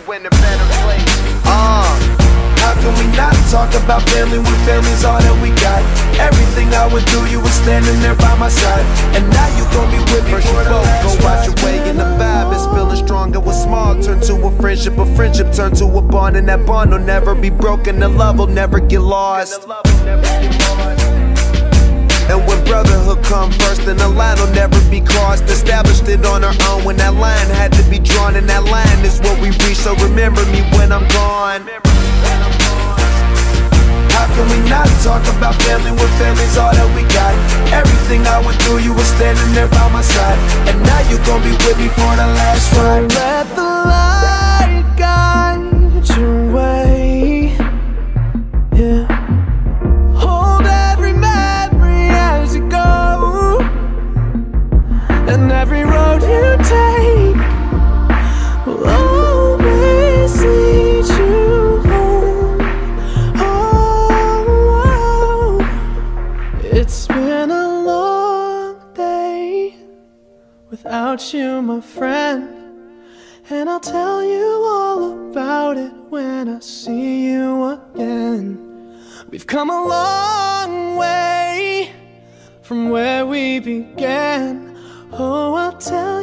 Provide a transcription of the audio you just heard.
in a better place. How can we not talk about family when family's all that we got? Everything I would do, you were standing there by my side, and now you gon' be with me for the last go out your way, and the vibe is feeling stronger. What's small turn to a friendship turn to a bond, and that bond will never be broken. The love will never get lost. And when brotherhood come first, then the line will never be crossed. Established it on our own when that line had to be drawn, and that line is what we reach. So remember me when I'm gone. How can we not talk about family when family's all that we got? Everything I went through, you were standing there by my side, and now you gon' be with me for the last ride. Let the light guide your way, yeah. Hold every memory as you go, and every road you take will always lead you home. Oh, it's been a long day without you, my friend, and I'll tell you all about it when I see you again. We've come a long way from where we began. Oh, I'll tell